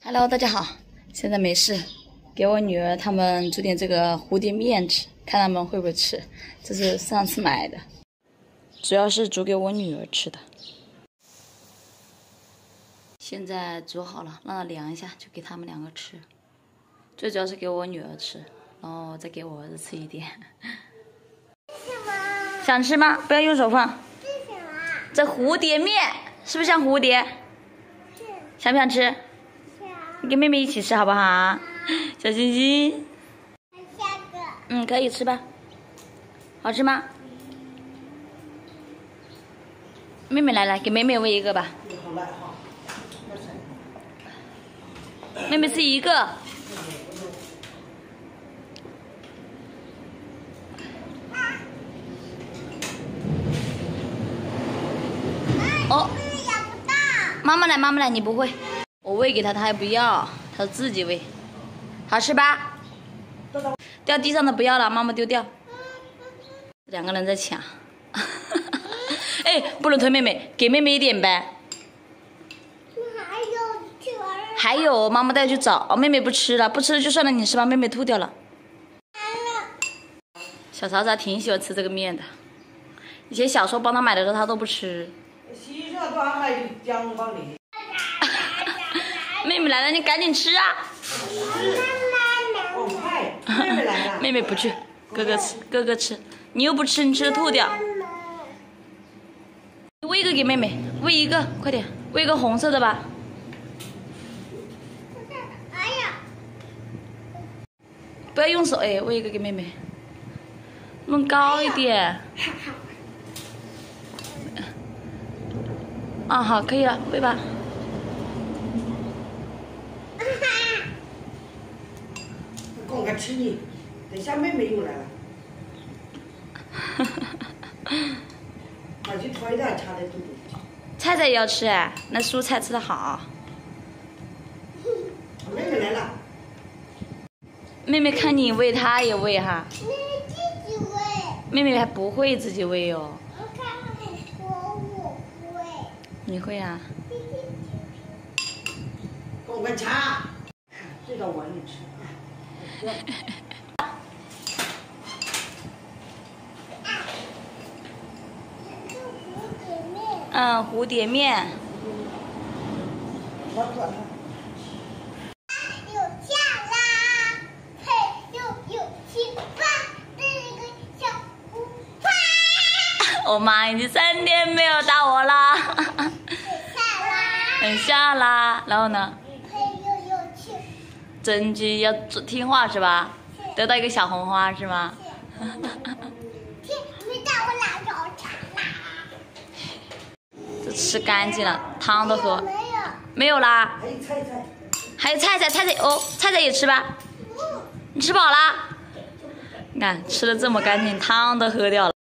Hello， 大家好，现在没事，给我女儿他们煮点这个蝴蝶面吃，看他们会不会吃。这是上次买的，主要是煮给我女儿吃的。现在煮好了，让它凉一下，就给他们两个吃。最主要是给我女儿吃，然后再给我儿子吃一点。想吃吗？不要用手放。这蝴蝶面是不是像蝴蝶？想不想吃？你跟妹妹一起吃好不好？小星星。可以吃吧。好吃吗？妹妹来，给妹妹喂一个吧。妹妹吃一个。哦，妈妈来，你不会。我喂给他，他还不要，他自己喂。好吃吧？掉地上的不要了，妈妈丢掉。两个人在抢。哎，不能推妹妹，给妹妹一点呗。还有，妈妈带去找。哦，妹妹不吃了，不吃了就算了，你吃吧，妹妹吐掉了。小曹操挺喜欢吃这个面的，以前小时候帮他买的时候他都不吃。妹妹来了，你赶紧吃啊！ 妹妹来了， 妹妹不去，哥哥吃，你又不吃，你吃了吐掉。喂一个给妹妹，喂一个，快点，喂一个红色的吧。 哎呀， 不要用手，哎，喂一个给妹妹，弄高一点。啊，好，可以了，喂吧。 赶快吃你，等下妹妹又来了。把去推点插在肚子里。 菜菜也要吃哎，那蔬菜吃的好。 妹妹来了。 妹妹看你喂，她也喂哈。 妹妹自己喂。 妹妹还不会自己喂哦。 我会。 你会啊？ 赶快插，这到碗里吃。 蝴蝶面。 有下啦，嘿，有青蛙，这个小乌鸦。 我妈已经3天没有打我啦。 下啦。 下啦，然后呢？ 嘿，有青。 真鸡要听话是吧？得到一个小红花是吗？ 没带我俩找茬啦。 都吃干净了，汤都喝。 没有。 没有啦。 还有菜。 菜菜哦，菜菜也吃吧。你吃饱啦？你看吃的这么干净，汤都喝掉了。